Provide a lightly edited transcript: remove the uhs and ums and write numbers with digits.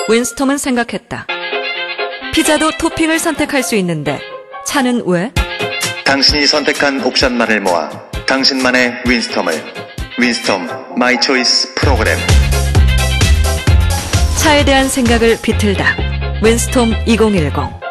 윈스톰은 생각했다. 피자도 토핑을 선택할 수 있는데 차는 왜? 당신이 선택한 옵션만을 모아 당신만의 윈스톰을. 윈스톰 마이 초이스 프로그램. 차에 대한 생각을 비틀다. 윈스톰 2010.